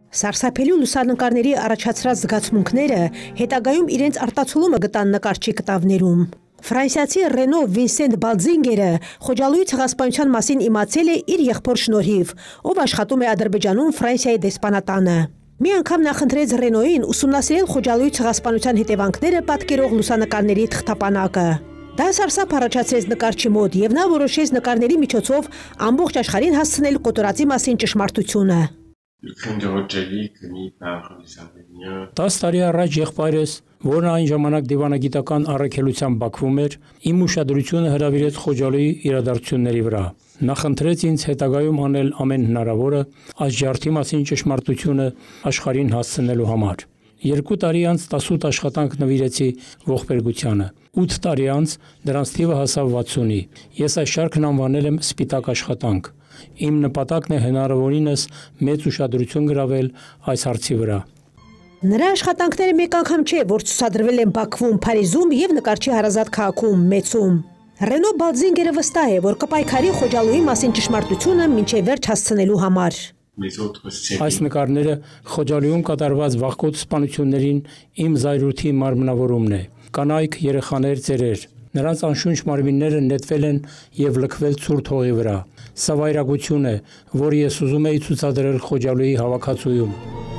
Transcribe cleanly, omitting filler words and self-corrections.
Սարսափելի լուսանկարների առաջացրած զգացմունքները հետագայում իրենց արտացոլումը գտան նկարչի կտավներում։ Ֆրանսիացի Ռենո Վինսենտ Բալձինգերը Խոջալույի ցեղասպանության մասին իմացել է իր եղբոր շնորհիվ, ով աշխատում է Ադրբեջանում Ֆրանսիայի դեսպանատանը։ Մի անգամ նա խնդրեց Ռենոյին ուսումնասիրել Խոջալույի ցեղասպանության հետևանքները պատկերող լուսանկարների թղթապանակը։ Դա սարսափ առաջացրեց նկարչի մոտ, եւ նա որոշեց նկարների միջոցով ամբողջ աշխարհին հասցնել կոտորածի մասին ճշմարտությունը։ 10 տարի առաջ եղբայրս, որն այն ժամանակ դիվանագիտական առաքելությամբ Բաքվում էր, իմ ուշադրությունը հրավիրեց Խոջալույի իրադարձությունների վրա։ Նա խնդրեց ինձ հետագայում անել ամեն հնարավորը այս ջարդի մասին ճշմարտությունը աշխարհին հասցնելու համար։ 2 տարի անց 18 աշխատանք նվիրեցի ողբերգությանը։ 8 տարի անց դրանց թիվը հասավ 60-ի։ Ես այս շարքն անվանել եմ «Սպիտակ աշխատանք»։ Իմ նպատակն է հնարավորինս մեծ ուշադրություն գրավել այս հարցի վրա։ Նրա աշխատանքները մեկ անգամ չէ, որ ցուցադրվել են Բաքվում, Փարիզում եւ նկարչի հարազատ քաղաքում Մեծում։ Ռենո Բալձինգերը վստահ է, որ կպայքարի Խոջալույի մասին ճշմարտությունը մինչև վերջ հասցնելու համար։ Այս նկարները Խոջալույում կատարված վախկոտ սպանություններին իմ զայրույթի մարմնավորումն է։ Կանայք, երեխաներ, ծերեր։ Նրանց անշունչ մարմինները նետվել են եւ լքվել ցուրտ հողի վրա։ Սա վայրագություն է, որ ես ուզում էի ցուցադրել Խոջալույի հավաքածուում։